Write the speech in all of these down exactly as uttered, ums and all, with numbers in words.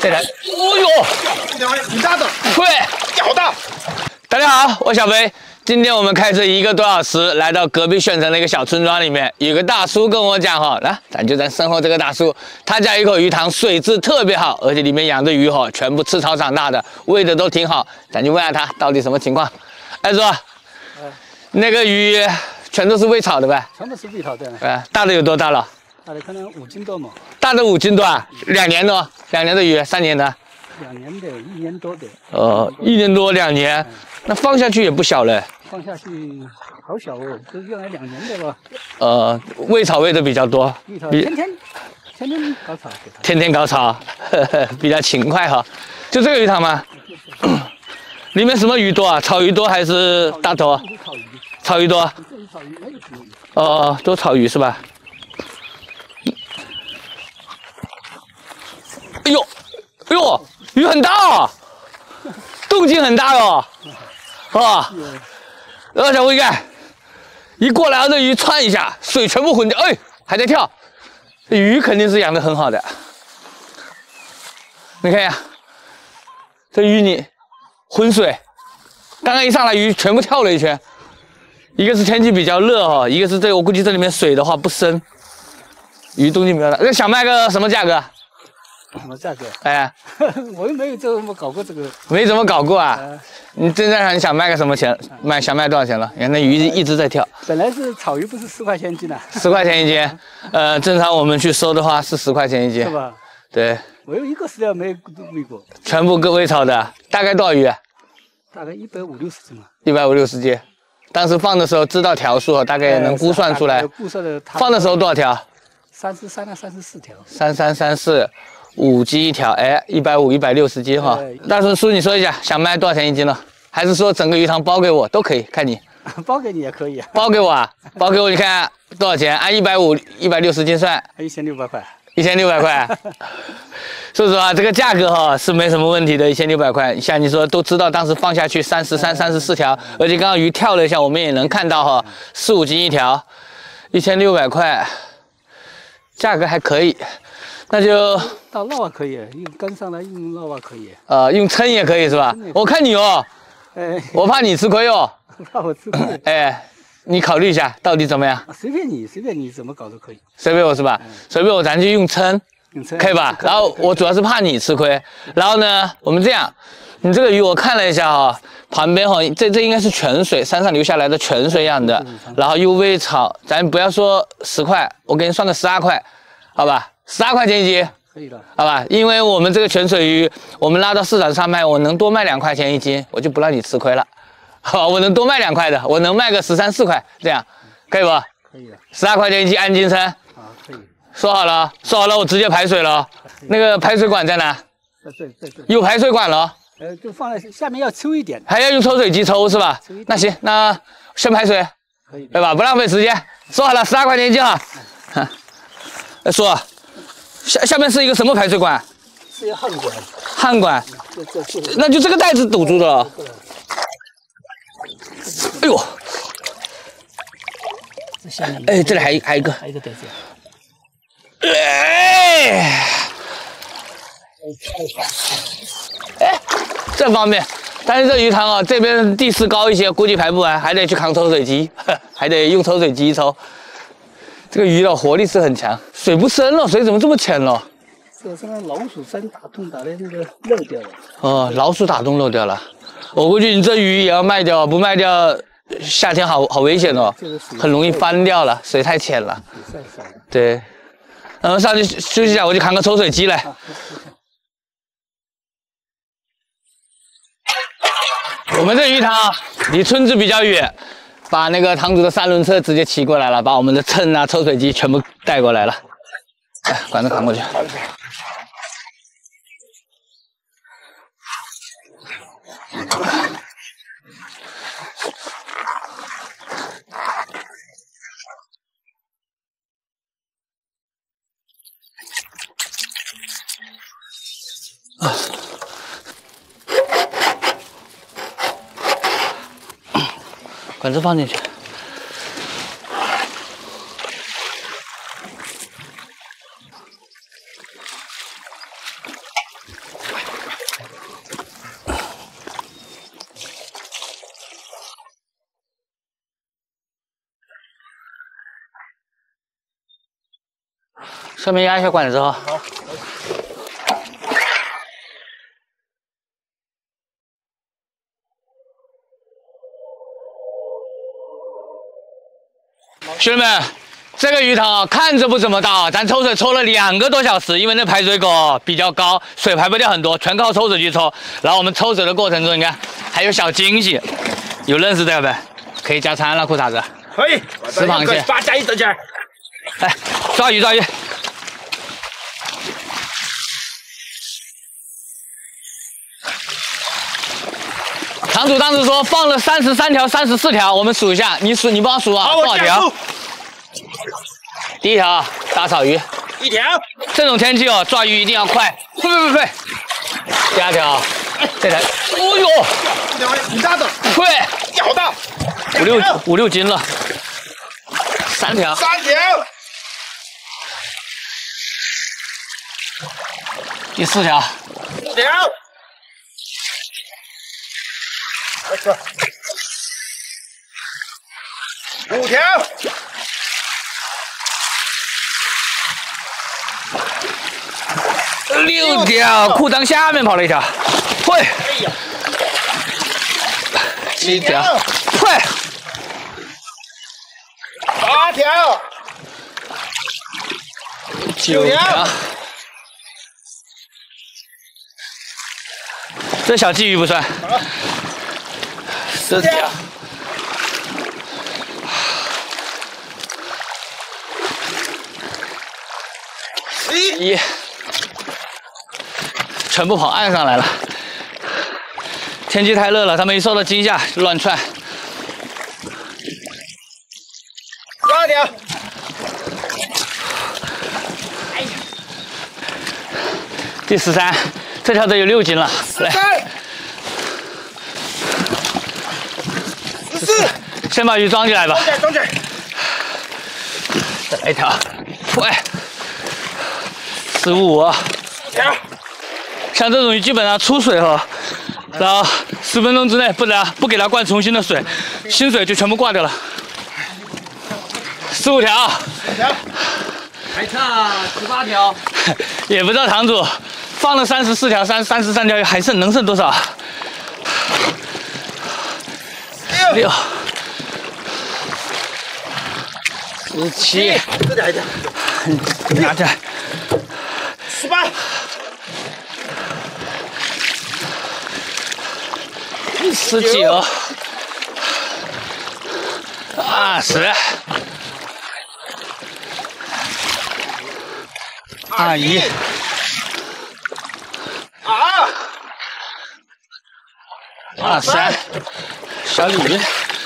这台，哦呦， 挺大的， 对， 好大。 大家好，我小飞。今天我们开车一个多小时来到隔壁县城的一个小村庄里面，有个大叔跟我讲哈，来，咱就在身后这个大叔，他家有一口鱼塘，水质特别好，而且里面养的鱼哈，全部吃草长大的，喂的都挺好。咱就问下他到底什么情况。哎，叔，嗯、那个鱼全都是喂草的呗？ 全部是喂草的。 哎，大的有多大了？ 大的可能五斤多嘛。 大的五斤多啊？两年多？两年的鱼？三年的？ 两年的，一年多的。 呃，一年多两年，嗯、那放下去也不小了。 放下去好小哦，都用来两年的吧。 呃，喂草喂的比较多， 喂草天天天天搞草给他。 天天搞草，呵呵，比较勤快哈。就这个鱼塘吗？里面什么鱼多啊？草鱼多还是大头？ 草鱼。 草鱼多。 草鱼没有什么鱼。 哦，都草鱼是吧？哎呦，哎呦，鱼很大啊，动静很大哦，啊。二小威干，一过来，这鱼窜一下，水全部混掉，哎，还在跳。这鱼肯定是养的很好的。你看呀，这鱼你浑水，刚刚一上来鱼全部跳了一圈。一个是天气比较热哈，一个是这我估计这里面水的话不深，鱼动静比较大。那想卖个什么价格？ 什么价格？ 哎， 我又没有这么搞过这个， 没怎么搞过啊。呃、你真在想想卖个什么钱？卖想卖多少钱了？你看那鱼一直在跳。 本来是草鱼不是十块钱一斤的、啊， 十块钱一斤。呃，正常我们去收的话是十块钱一斤， 是吧？ 对。 我有一个饲料没喂过。 全部各喂草的，大概多少鱼？ 大概一百五六十斤嘛。 一百五六十斤。当时放的时候知道条数，大概也能估算出来。 估算的。 放的时候多少条？ 三十三到三十四条。 三三三四。五斤一条，哎，一百五，一百六十斤哈。大叔叔，你说一下，想卖多少钱一斤了？还是说整个鱼塘包给我都可以？看你。 包给你也可以啊。 包给我啊，包给我，你看多少钱？按一百五、一百六十斤算。 一千六百块。 一千六百块。说实话，这个价格哈是没什么问题的，一千六百块。像你说都知道，当时放下去三十三、三十四条，而且刚刚鱼跳了一下，我们也能看到哈，四五斤一条，一千六百块，价格还可以。那就到捞啊可以，用竿上来用捞啊可以， 呃，用撑也可以是吧？我看你哦，哎，我怕你吃亏哦， 怕我吃亏。 哎，你考虑一下，到底怎么样？ 随便你，随便你怎么搞都可以。 随便我是吧？嗯、随便我，咱就用撑，用撑可以吧？然后我主要是怕你吃亏。然后呢，我们这样，你这个鱼我看了一下哈、哦，旁边哈、哦，这这应该是泉水，山上流下来的泉水养的，然后又喂草，咱不要说十块，我给你算个十二块，好吧？十二块钱一斤， 可以的， 好吧？因为我们这个泉水鱼，我们拉到市场上卖，我能多卖两块钱一斤，我就不让你吃亏了，好吧？我能多卖两块的，我能卖个十三四块，这样可以不？ 可以的， 十二块钱一斤按斤称。啊， 可以。 说好了，说好了，我直接排水了。那个排水管在哪？ 在这，在这。 有排水管了。 呃，就放在下面要抽一点。 还要用抽水机抽是吧？那行，那先排水，可以，对吧？不浪费时间。说好了，十二块钱一斤哈。嗯、说。下下面是一个什么排水管？ 是一个焊管。 焊管。 这这这。 那就这个袋子堵住了。哎呦！ 这下面。 哎，这里还还有一个。 还有一个袋子。 哎。哎，这方面，但是这鱼塘啊，这边地势高一些，估计排不完，还得去扛抽水机，还得用抽水机抽。这个鱼的活力是很强，水不深了，水怎么这么浅了？ 这是那老鼠山打洞打的那个漏掉了。 哦，老鼠打洞漏掉了。我估计你这鱼也要卖掉，不卖掉，夏天好好危险哦，很容易翻掉了，水太浅了。水太少了。对，然后上去休息一下，我就扛个抽水机来。我们这鱼塘离村子比较远。把那个堂主的三轮车直接骑过来了，把我们的秤啊、抽水机全部带过来了。哎，管子扛过去。啊。管子放进去。 顺便压一下管子哈。好。兄弟们，这个鱼塘啊，看着不怎么大，咱抽水抽了两个多小时，因为那排水口比较高，水排不掉很多，全靠抽水去抽。然后我们抽水的过程中，你看还有小惊喜，有认识这个没？可以加餐了，裤衩子。 可以。 吃螃蟹。 八加一等起来。 来，抓鱼抓鱼。 堂主当时说放了三十三条、三十四条，我们数一下，你数，你帮我数啊，多少条？第一条大草鱼， 一条。 这种天气哦，抓鱼一定要快，快快快快！第二条，这条，哦呦， 挺大的， 快， 好大， 五六五六斤了。三条， 三条。 第四条， 四条。 五条， 六条，裤裆下面跑了一条，会，七条，会， 八条， 九条，这小鲫鱼不算。 十条，一，全部跑岸上来了。天气太热了，他们一受到惊吓就乱窜。 十二条， 第十三，这条得有六斤了。来。 十四， 先把鱼装起来吧。 装起来，装起来。 再来一条，喂，十五条。 像这种鱼基本上出水后，然后十分钟之内不然不给它灌重新的水，新水就全部挂掉了。十五条。 条。 还差十八条。也不知道堂主放了三十四条，三三十三条还剩能剩多少？ 六，十七， 这点一点， 拿着， 十八， 十九，二十，二一， 二， 二三。 小鲤鱼，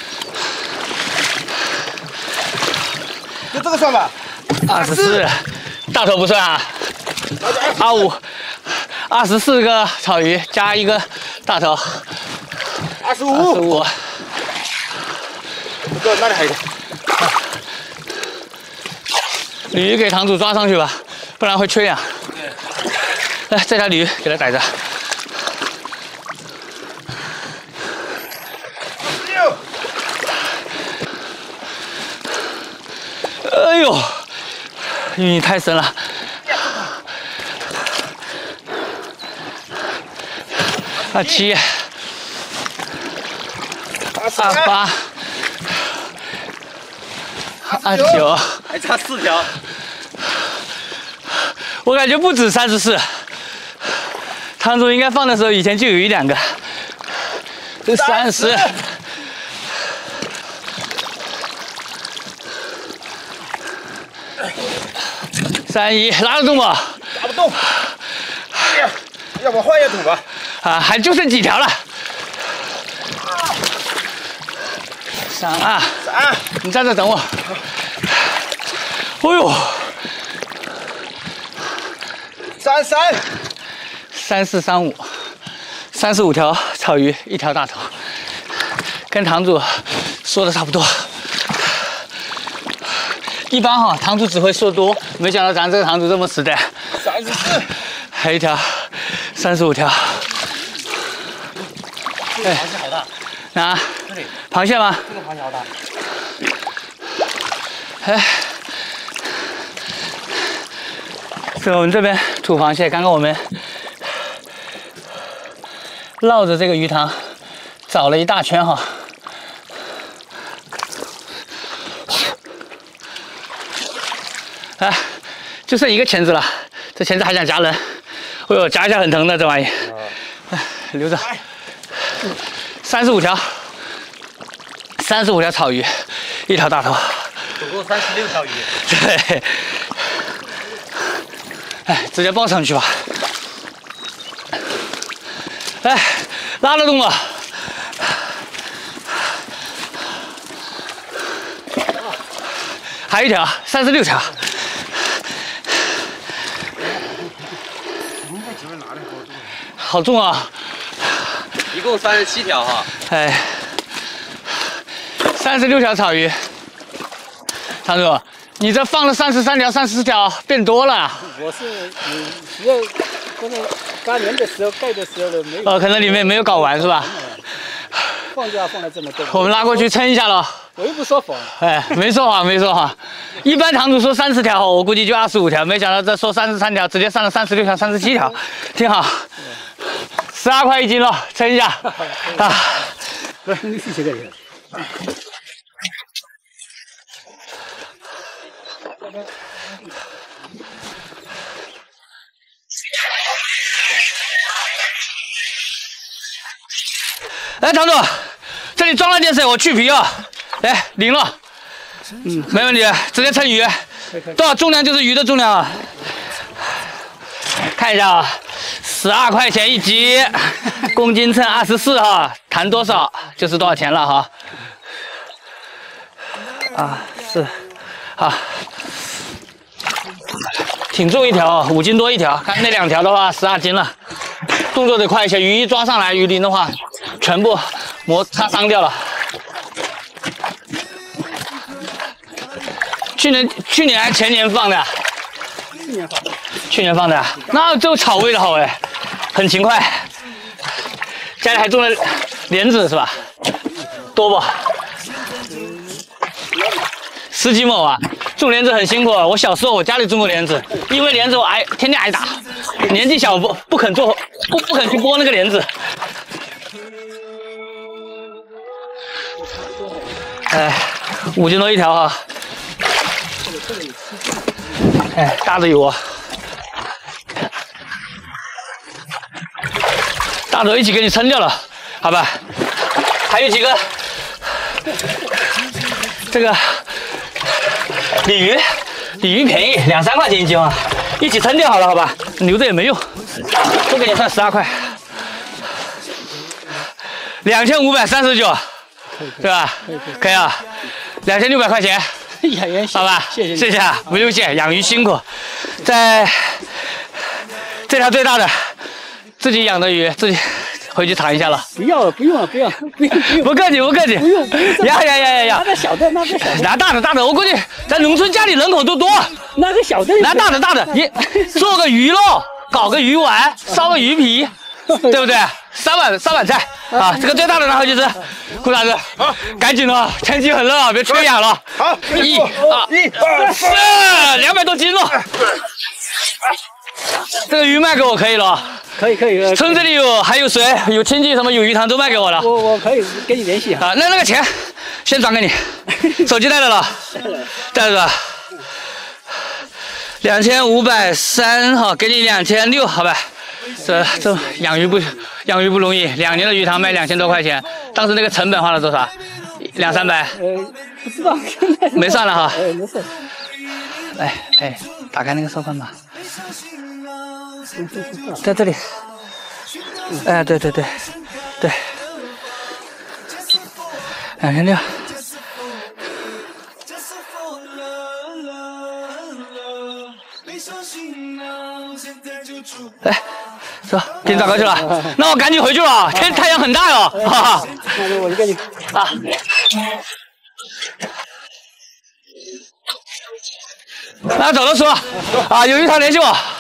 就这个算吧。 二十四，大头不算啊。二五，二十四个草鱼加一个大头。 二十五。 二十五。 哥，那里还有一个。 鲤鱼给堂主抓上去吧，不然会缺氧。来，这条鲤鱼给它逮着。 哎呦，鱼太深了。二七，二八，二九， 还差四条。 我感觉不止三十四。堂主应该放的时候，以前就有一两个。这三十。 三一拉得动吗？ 拉不动。哎呀，要不换一下土吧？ 啊，还就剩几条了。三二三， 你站这等我。哎呦， 三三， 三四三五，三十五条草鱼，一条大头，跟堂主说的差不多。 一般哈，堂主只会说多，没想到咱这个堂主这么实在。 三十四， 还有一条，三十五条。 这个螃蟹好大。 哪？ 这里。 螃蟹吗？ 这个螃蟹好大。 哎， 是我们这边土螃蟹，刚刚我们绕着这个鱼塘找了一大圈哈。啊，就剩一个钳子了，这钳子还想夹人，哎呦，夹一下很疼的这玩意。哎，留着。三十五条，三十五条草鱼，一条大头。 总共三十六条鱼。 对。哎，直接抱上去吧。哎，拉得动吗？还有一条，三十六条。好重啊！ 一共三十七条哈。 哎，三十六条草鱼。常主，你这放了三十三条、三十四条，变多了。 我是你只要刚才刚连的时候盖的时候的没有。 哦，可能里面没有搞完是吧？ 放假放了这么多。 我们拉过去称一下喽。 我又不说谎。哎， 没说谎，没说谎。一般堂主说三十条，我估计就二十五条，没想到这说三十三条，直接上了三十六条、三十七条，挺好。十二块一斤了，称一下。啊， 不是，你是这个人。 来，堂主，这里装了点水，我去皮啊。来，淋了。嗯，没问题，直接称鱼。多少重量就是鱼的重量啊。看一下啊，十二块钱一斤，公斤称二十四哈，谈多少就是多少钱了哈。啊，是，好，挺重一条，五斤多一条。看那两条的话，十二斤了。动作得快一些，鱼一抓上来，鱼鳞的话，全部摩擦伤掉了。去年去年还前年放的？ 去年放的。 去年放的，那就草喂的好哎，很勤快。家里还种了莲子是吧？多不？十几亩啊！种莲子很辛苦。我小时候我家里种过莲子，因为莲子我挨天天挨打，年纪小不不肯做不不肯去剥那个莲子。哎，五斤多一条哈。哎，大的有啊。大头一起给你称掉了，好吧？还有几个，这个鲤鱼，鲤鱼便宜，两三块钱一斤啊，一起称掉好了，好吧？留着也没用，都给你算十二块，两千五百三十九，对吧？可以啊，两千六百块钱，好吧？谢谢谢谢啊，不用谢，养鱼辛苦，在这条最大的。自己养的鱼，自己回去尝一下了。 不要了，不用了，不要，不用，不用。 不客气，不客气。 不用，不用。 呀呀呀呀呀！ 拿个小的，拿个小的。 拿大的，大的。我估计咱农村家里人口都多。 拿个小的。 拿大的，大的。你做个鱼肉，搞个鱼丸，烧个鱼皮，对不对？三碗三碗菜啊！这个最大的拿回去吃。顾大哥，好，赶紧的，天气很热啊，别缺氧了。 好， 一、二、一、二、四，两百多斤了。这个鱼卖给我可以了， 可以可以。 村这里有还有谁有亲戚什么有鱼塘都卖给我了。 我我可以跟你联系啊。那那个钱先转给你，手机带着了，带着。两千五百三哈，给你两千六，好吧？这这养鱼不养鱼不容易，两年的鱼塘卖两千多块钱，当时那个成本花了多少？两三百。 呃，不知道。 没算了哈。 哎，没事。 哎哎，打开那个收款码。在这里，哎，对对对，对，两千六。来，走，给你打过去了。那我赶紧回去了，天太阳很大哟。哈哈。 那就我就跟你啊。那走了，叔啊，有鱼塘联系我。